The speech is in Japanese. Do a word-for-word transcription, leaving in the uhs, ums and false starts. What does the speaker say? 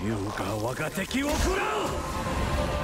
優が我が敵を食らう。